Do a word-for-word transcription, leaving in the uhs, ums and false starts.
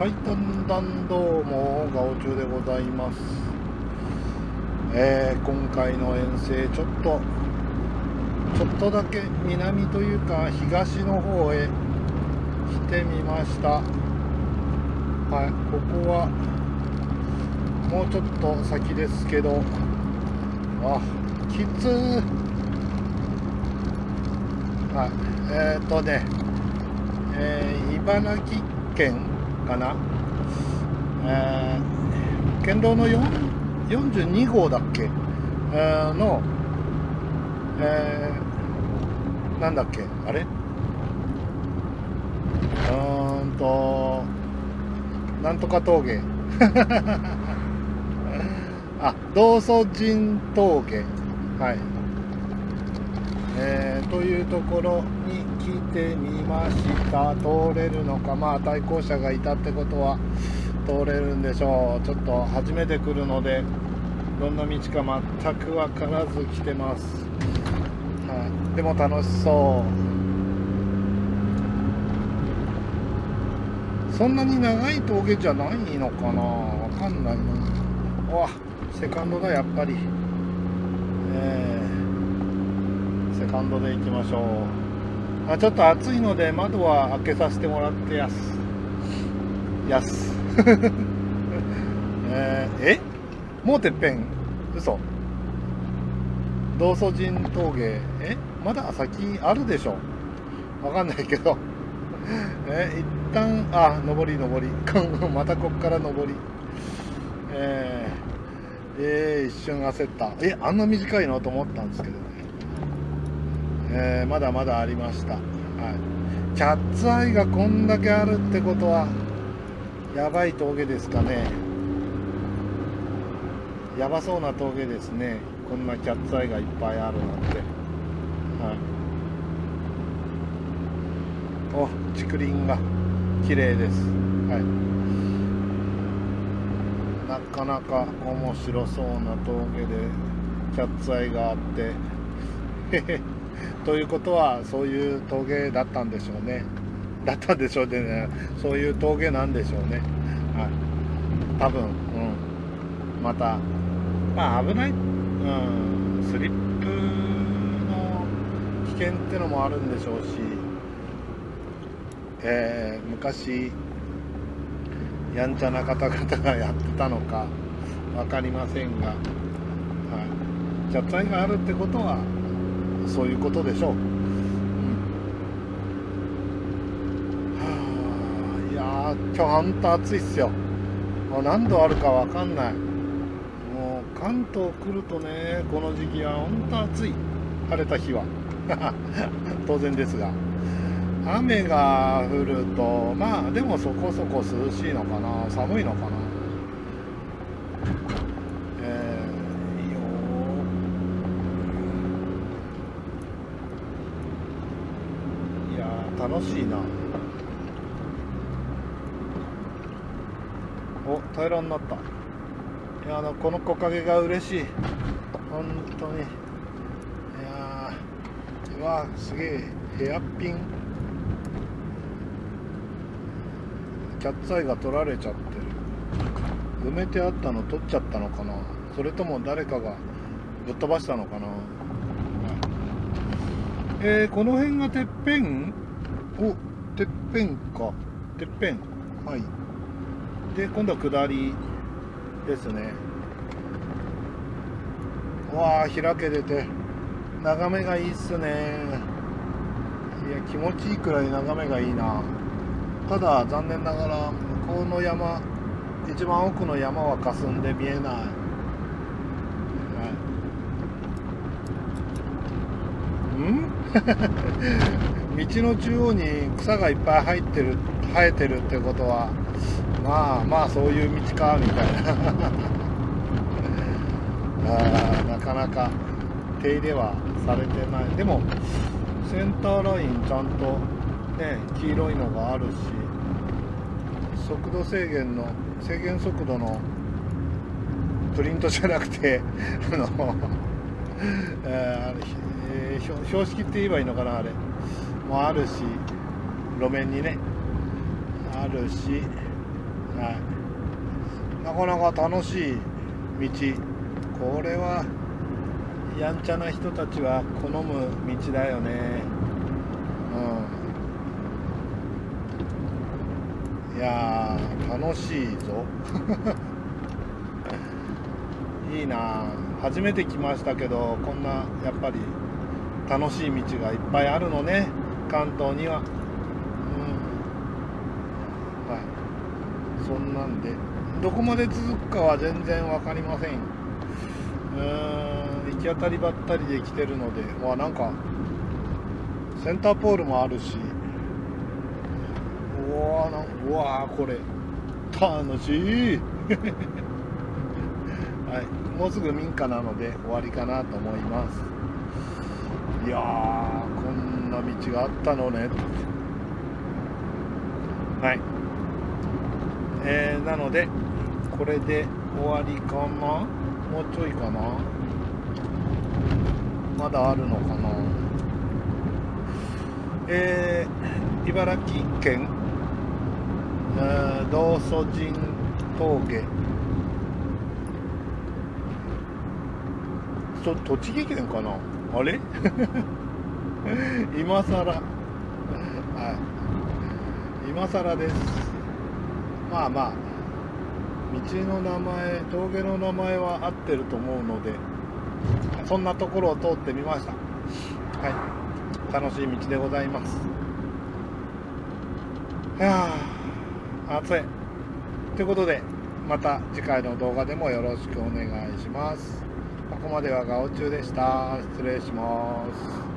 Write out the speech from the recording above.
はい、だんだんどうも、ガオチュウでございます。えー、今回の遠征、ちょっと、ちょっとだけ南というか、東の方へ来てみました。はい、ここは、もうちょっと先ですけど、あ、きつー。はい、えーとね、えー、茨城県かな、えー、県道のよんじゅうにごうだっけ、えー、の、えー、なんだっけあれうーんとなんとか峠あ、道祖神峠、はい、えー、というところに来てみました。通れるのか、まあ対向車がいたってことは通れるんでしょう。ちょっと初めて来るのでどんな道か全く分からず来てます。はい、でも楽しそう。そんなに長い峠じゃないのかな、わかんないな。わ、セカンドだやっぱり。えー、セカンドで行きましょう。あ、ちょっと暑いので窓は開けさせてもらってやすやすえー、えもうてっぺん、嘘。道祖神峠、えまだ先あるでしょ、わかんないけどえ一旦、あ、上り上りまたこっから上り。えー、えー、一瞬焦った。え、あんな短いのと思ったんですけどね。えー、まだまだありました。はい、キャッツアイがこんだけあるってことはやばい峠ですかね。やばそうな峠ですね、こんなキャッツアイがいっぱいあるなんて。はい、お、竹林が綺麗です。はい、なかなか面白そうな峠でキャッツアイがあってということはそういう峠だったんでしょうね。だったんでしょうね。そういう峠なんでしょうね。はい、多分、うん、また、まあ危ない、うん、スリップの危険ってのもあるんでしょうし、えー、昔やんちゃな方々がやってたのか分かりませんが、はい、キャッツアイがあるってことはそういうことでしょう。うん、はあ、いやー、今日ほんと暑いっすよ。もう何度あるか分かんない。もう関東来るとね、この時期はほんと暑い。晴れた日は当然ですが、雨が降るとまあでもそこそこ涼しいのかな、寒いのかな。えー、いいよー。いやー楽しいな。お、平らになった。いや、あのこの木陰が嬉しい、本当に。いやー、うわ、すげえヘアピン。キャッツアイが取られちゃってる。埋めてあったの取っちゃったのかな、それとも誰かがぶっ飛ばしたのかな。えー、この辺がてっぺん。お、てっぺんか、てっぺん。はい、で今度は下りですね。わあ、開けてて眺めがいいっすね。いや、気持ちいいくらい眺めがいいな。ただ残念ながら向こうの山、一番奥の山は霞んで見えない。はい、ん道の中央に草がいっぱい入ってる生えてるってことは、まあまあそういう道かみたいなあ、なかなか手入れはされてない。でもセンターラインちゃんとね、黄色いのがあるし、速度制限の制限速度のプリントじゃなくてあの、えー、標識って言えばいいのかな、あれもあるし、路面にねあるし、 はい、なかなか楽しい道、これはやんちゃな人たちは好む道だよね。うん、いやー楽しいぞいいな、初めて来ましたけど、こんなやっぱり楽しい道がいっぱいあるのね、関東には。うん、はい、そんなんでどこまで続くかは全然分かりません。うーん、行き当たりばったりで来てるので、わ、なんかセンターポールもあるし、うわー、なんうわーこれ楽しいはい、もうすぐ民家なので終わりかなと思います。いやー、こんな道があったのね。はい、えー、なのでこれで終わりかな、もうちょいかな、まだあるのかな。えー、茨城県、えー、道祖神峠、と栃木県かな、あれ今さら、はい、今さらです。まあまあ道の名前、峠の名前は合ってると思うので、そんなところを通ってみました。はい、楽しい道でございます。はあ、暑いということで、また次回の動画でもよろしくお願いします。ここまではガオチュウでした。失礼します。